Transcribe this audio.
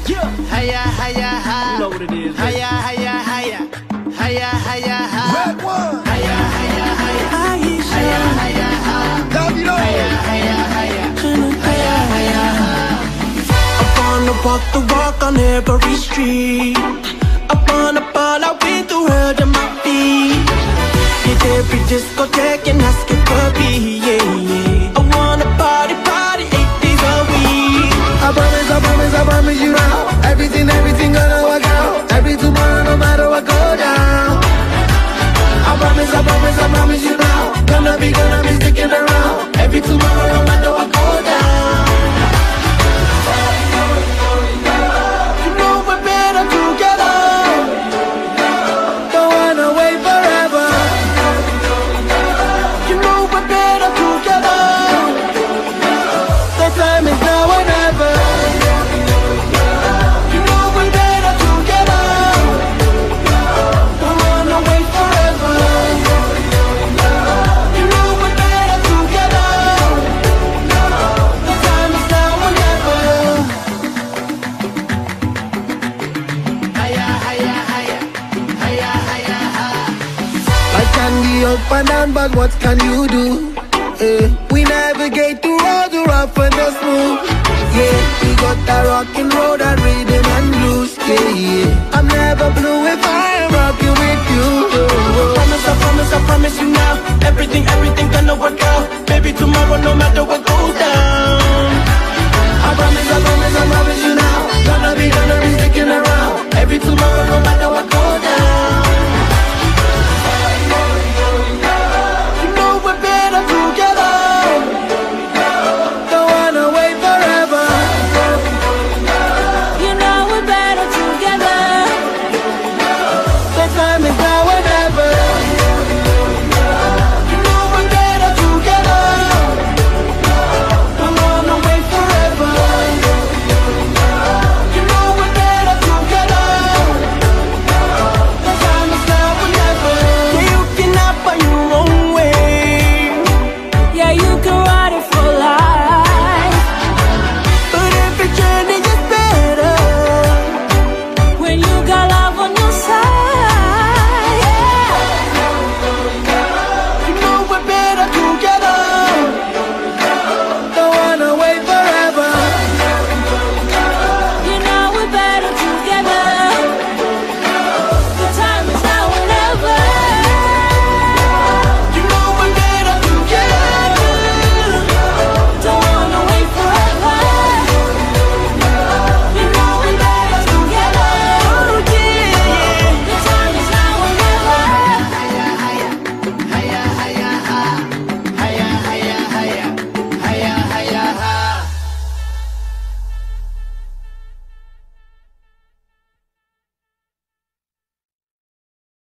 Hiya, hiya, hi. You know what it is, man. Hiya, hiya, hiya. Hiya, hiya, hi. Red one. Hiya, hiya, hiya. Aisha, Hiya, hiya, hi. Davido. Hiya, hiya, hiya. Trinidad. Hiya, hiya, hi. I wanna walk the walk on every street. I wanna ball out with the world at my feet. Hit every discotheque and ask it for me, yeah, yeah. I wanna party, party 8 days a week. I promise you now. Everything gonna work out. Every tomorrow, no matter what go down. I promise you now. Gonna be sticking around. Every tomorrow, no matter what go down. You know we're better together. Don't wanna wait forever. You know we're better together. The time is now or never. You know we're better together. Don't wanna wait forever. You know we're better together. The time is now or never. Hiya, hiya, hiya. Hiya, hiya, hi. I can be up and down, but what can you do? We navigate through all the rough and the smooth. Yeah, we got that rock and roll, that rhythm and blues. Yeah, yeah. I'm never blue if I am rocking with you. I promise you now.